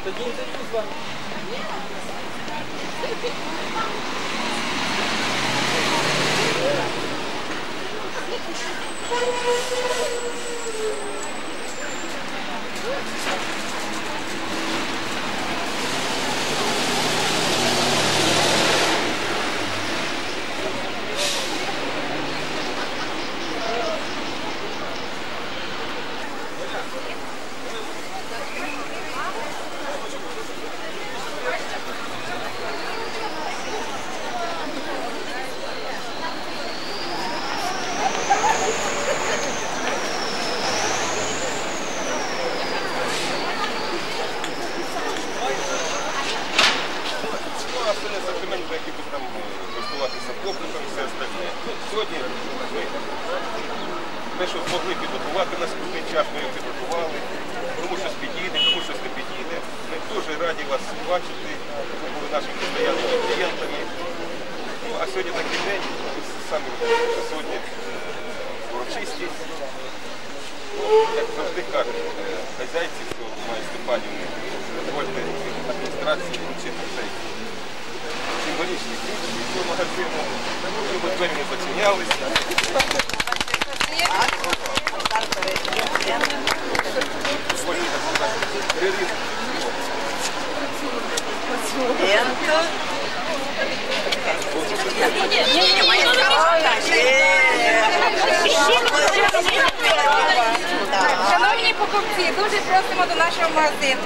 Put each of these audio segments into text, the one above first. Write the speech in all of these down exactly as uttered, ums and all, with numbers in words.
Тоді інтерв'ю з вами. Сьогодні ми, що змогли підготувати наступний час, ми його підготували, тому щось підійде, тому щось не підійде. Ми дуже раді вас бачити, ви були нашими постійними клієнтами. Ну, а сьогодні такий день, ви самі розумієте, що сьогодні урочистість. Ну, як завжди кажуть, хазяйці, хто має Степанівни, дозвольте адміністрації вручити цей символічний ключ від цього магазину, щоб ми двері не зачинялися. Шановні покупці, дуже просимо до нашого магазину.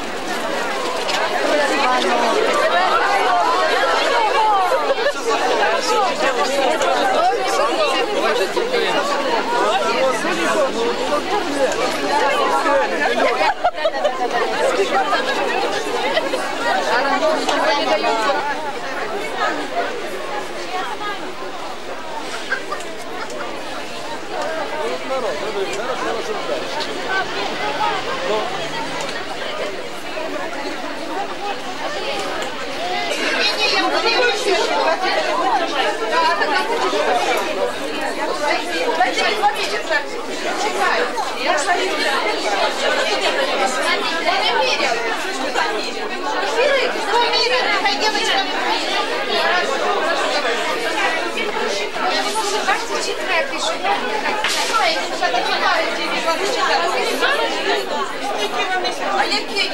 А які?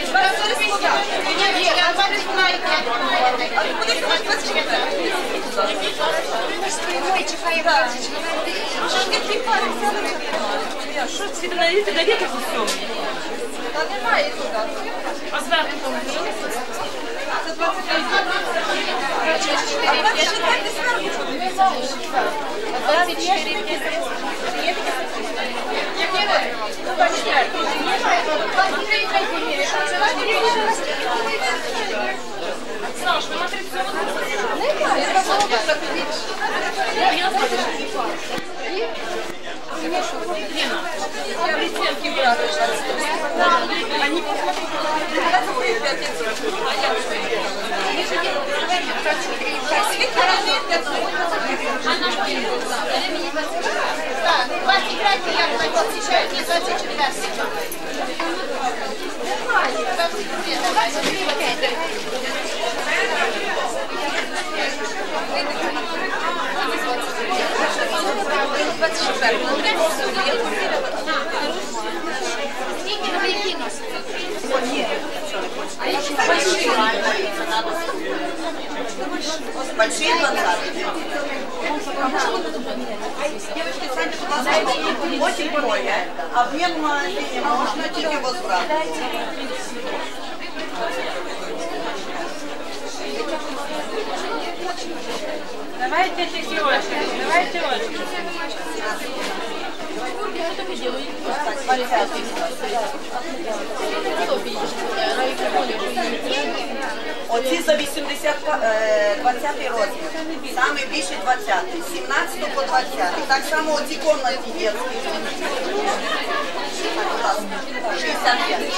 Що це навіти довіти з усьому? Та немає туди. А зверху там що? Це двадцять п'ять. А двадцять п'ять зверху. двадцять чотири. Які ви? двадцять п'ять. Саш, ви на тридцять Немає. Я забула. Я Лена, приценки брали. Они двадцять п'ять я двадцять шість, двадцять чотири. Скільки ви які носите? А які большие? Большие двадцатки. Девочки, станьте, пожалуйста, очень более. Обмен в магазине можно, тільки возврат. Давайте эти очереди, давайте очереди. Оці за вісімдесят, двадцятий розмір. Саме більше двадцятий. З сімнадцятого по двадцятий. Так само оці комнатні дітські. шістдесят п'ять.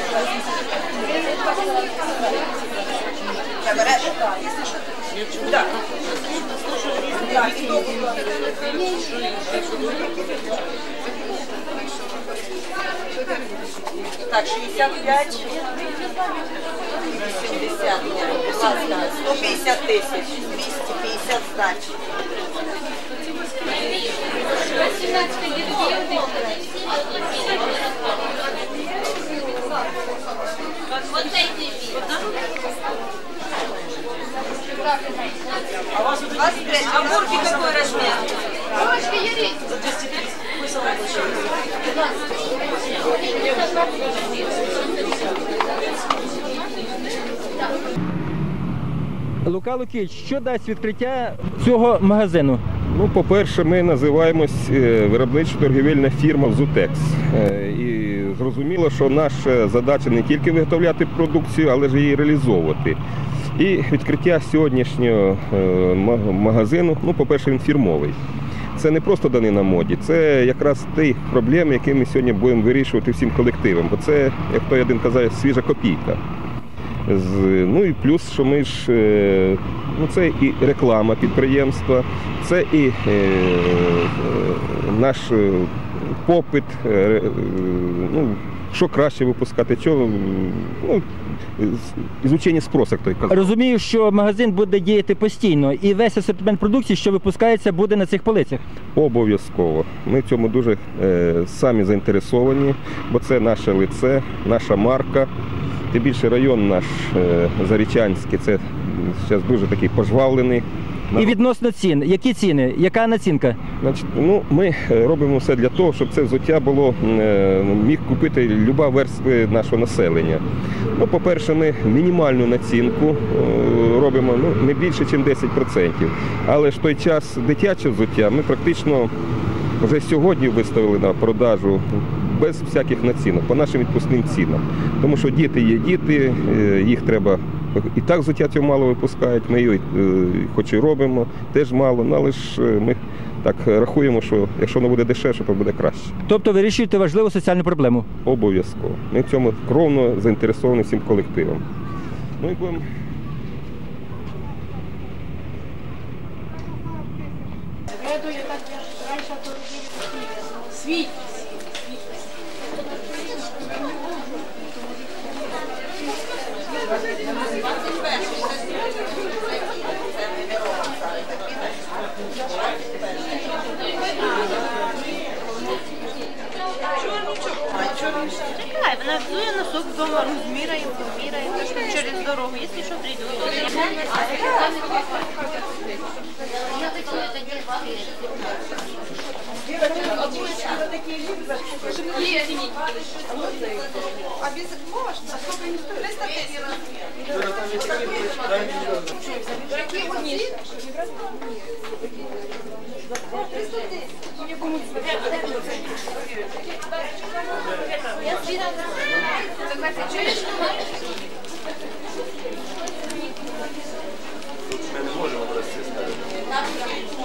Це береш? Так. Так, і добре. Так, шістдесят п'ять. вісімдесят, будь ласка, сто п'ятдесят тисяч, двісті п'ятдесят здачі. двадцать пять. А бурки какой размер? Девочки, Юрий. Лука Лукійович, що дасть відкриття цього магазину? Ну, по-перше, ми називаємось е, виробничо-торгівельна фірма «Зутекс». Е, І зрозуміло, що наша задача не тільки виготовляти продукцію, але ж її реалізовувати. І відкриття сьогоднішнього е, ма- магазину, ну, по-перше, він фірмовий. Це не просто данина моді, це якраз ті проблеми, які ми сьогодні будемо вирішувати всім колективом. Бо це, як той один казав, свіжа копійка. З, ну і плюс, що ми ж, е, ну це і реклама підприємства, це і е, е, наш е, попит, е, е, ну, що краще випускати, що, ну, з- ізучення спросу, як той казав. Розумію, що магазин буде діяти постійно і весь асортимент продукції, що випускається, буде на цих полицях. Обов'язково. Ми в цьому дуже е, самі заінтересовані, бо це наше лице, наша марка. Тим більше район наш е, Зарічанський, це зараз дуже такий пожвавлений. І відносно цін. Які ціни? Яка націнка? Значить, ну, ми робимо все для того, щоб це взуття було, е, міг купити люба верства нашого населення. Ну, по-перше, ми мінімальну націнку е, робимо, ну, не більше, ніж десять відсотків. Але ж в той час дитяче взуття ми практично вже сьогодні виставили на продажу без всяких націнок, по нашим відпускним цінам. Тому що діти є діти, е, їх треба, і так взуття цього мало випускають, ми його е, хоч і робимо, теж мало, ну, але ж е, ми так рахуємо, що якщо воно буде дешевше, то буде краще. Тобто вирішуєте важливу соціальну проблему. Обов'язково. Ми в цьому кровно заінтересовані всім колективом. Ну і будемо. Чекай, вона взує носок вдома, розміряє, поміряє, тож там через дорогу, якщо що, прийду. А без можно? Сколько не стоит? триста тысяч. Какие вот есть? триста тысяч. Ми не можемо образці ставити.